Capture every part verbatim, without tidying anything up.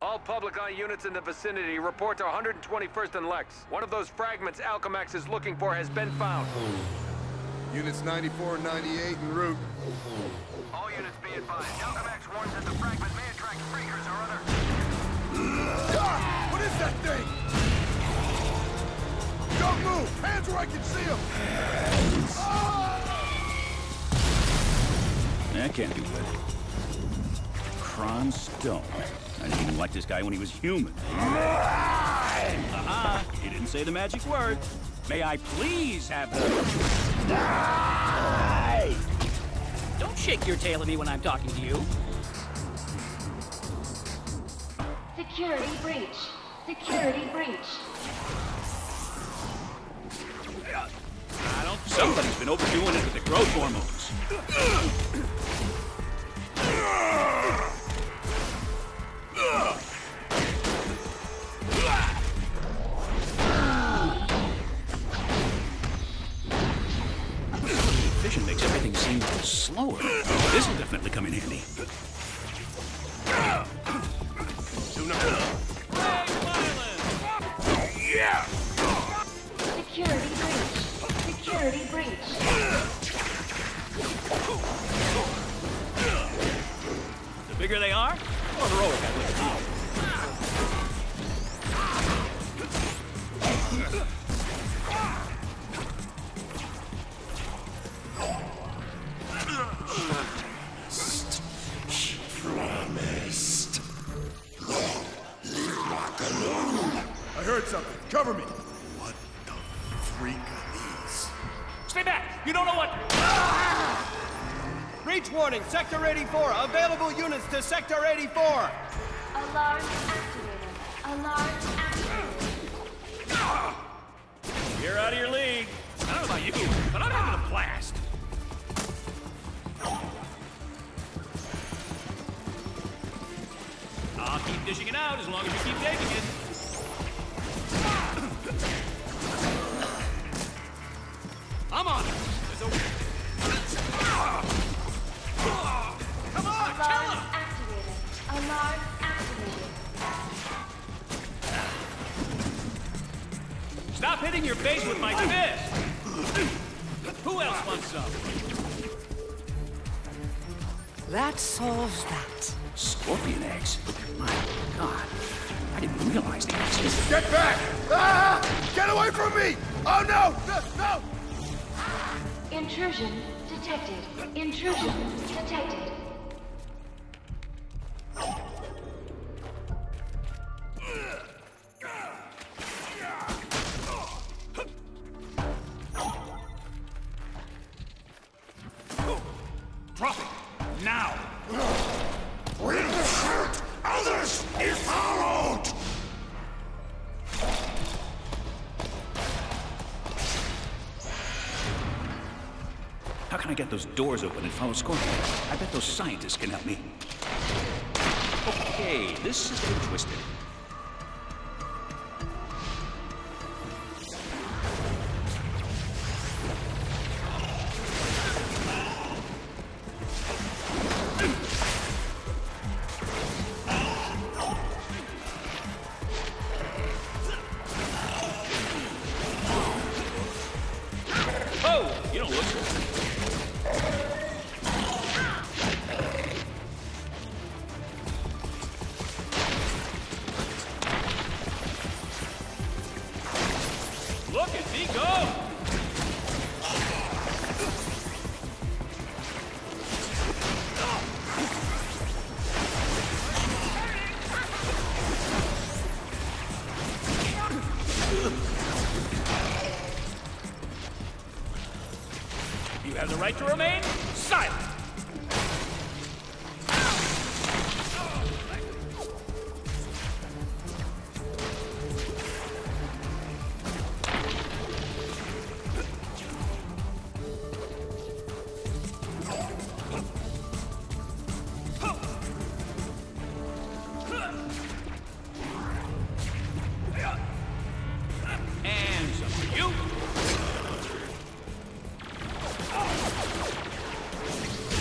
All public eye units in the vicinity report to one hundred twenty-first and Lex. One of those fragments Alchemax is looking for has been found. Units ninety-four and ninety-eight en route. All units be advised. Alchemax warns that the fragment may attract freakers or other... Ah! What is that thing? Don't move! Hands where I can see them! Ah! That can't be good. Kron Stone. I didn't even like this guy when he was human. Uh-uh. He didn't say the magic word. May I please have the... Don't shake your tail at me when I'm talking to you. Security breach. Security breach. I don't... Somebody's been overdoing it with the growth hormones. Vision makes everything seem slower. This will definitely come in handy. Yeah! Security breach. Security breach. The bigger they are, the more heroic I look. She promised. Leave Locke alone. I heard something. Cover me. What the freak are these? Stay back! You don't know what... Breach warning, Sector eighty-four. Available units to Sector eighty-four. Alarm activated. Alarm activated. You're out of your league. I don't know about you, but I'm having a blast. I'll keep dishing it out as long as you keep taking it. I'm on it. Come on, kill Alarm him! activated. Alarm activated. Stop hitting your face with my fist! Who else wants some? That solves that. Scorpion eggs? My God, I didn't realize they existed. Get back! Ah! Get away from me! Oh no! No! No! Intrusion detected. Intrusion detected. Drop it! Now! We'll shoot others if followed! How can I get those doors open and follow Scorpion? I bet those scientists can help me. Okay, this is getting twisted. Oh, you don't look good. Look at me go! You have the right to remain silent. And some for you.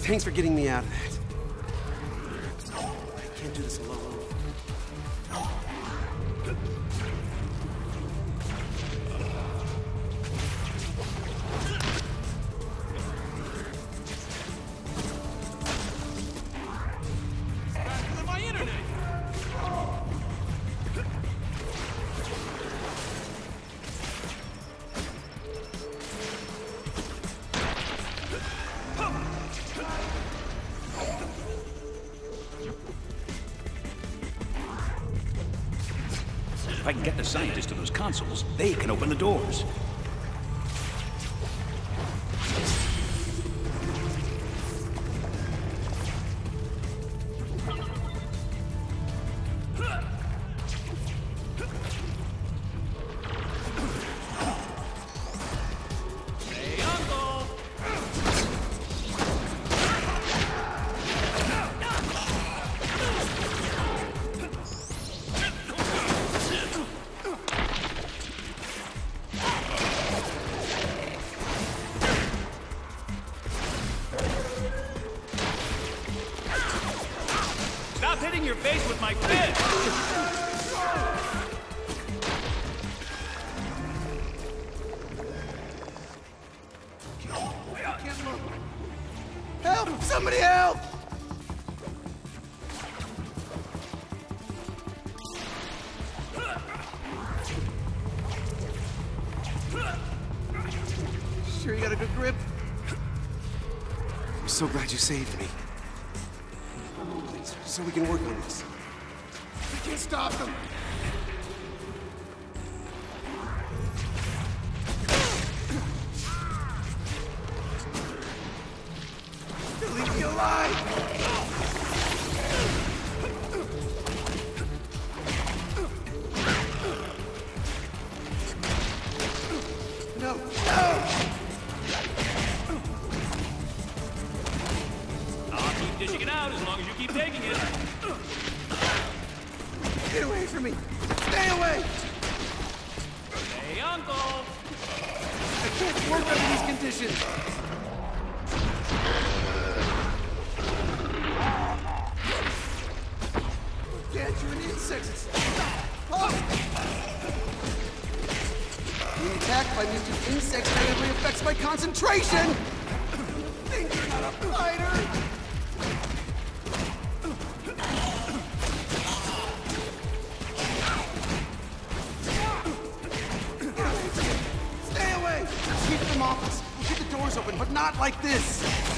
Thanks for getting me out of that. I can't do this alone. If I can get the scientists to those consoles, they can open the doors. Stop hitting your face with my fist! Help! Somebody help! Sure you got a good grip? I'm so glad you saved me. So we can work on this. We can't stop them! They'll leave me alive! No! No! I'll keep dishing it out as long as you keep taking it. Get away from me! Stay away! Hey, Uncle! I can't work under these conditions! Can't you an insects? Oh. Being attacked by mutant insects negatively affects my concentration! Think you're not a fighter! Stay away! Keep them off us. We'll keep the doors open, but not like this!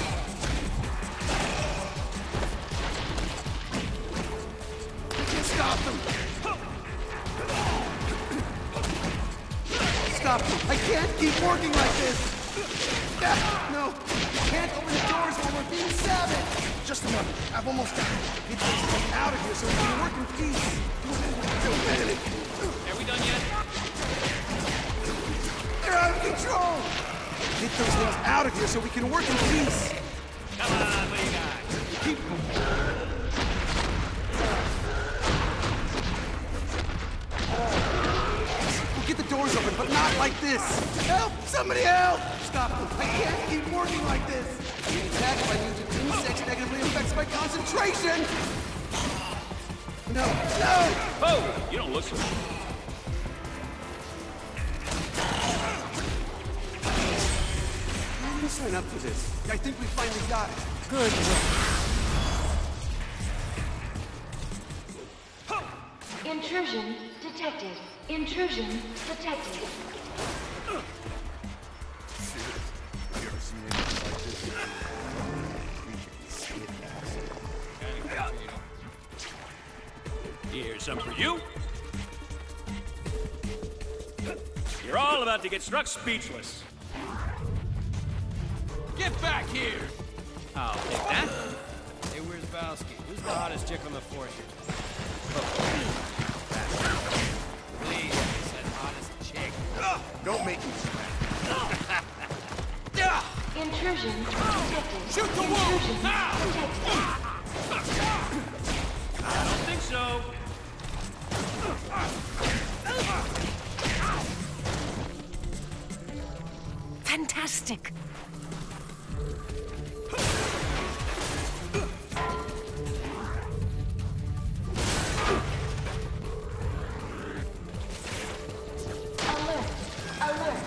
We can stop them! Stop them! I can't keep working like this! Ah, no! We can't open the doors while we're being savage! Just a moment. I've almost got it. Get these things out of here so we can work in peace! Don't panic! Are we done yet? They're out of control! Get those things out of here so we can work in peace! Come on, what do you got? Keep them. We'll get the doors open, but not like this! Help! Somebody help! Stop them! I can't keep working like this! Being attacked by mutant insects negatively affects my concentration! No! No! Oh, you don't look so... I didn't sign up for this. I think we finally got it. Good. Intrusion detected. Intrusion detected. Here's some for you. You're all about to get struck speechless. Get back here! I'll take that. Hey, where's Bowski? Who's the hottest chick on the force here? Please, I said hottest chick. Don't make me Intrusion detected. Shoot the wall! Intrusion detected. I don't think so. Fantastic. Alert.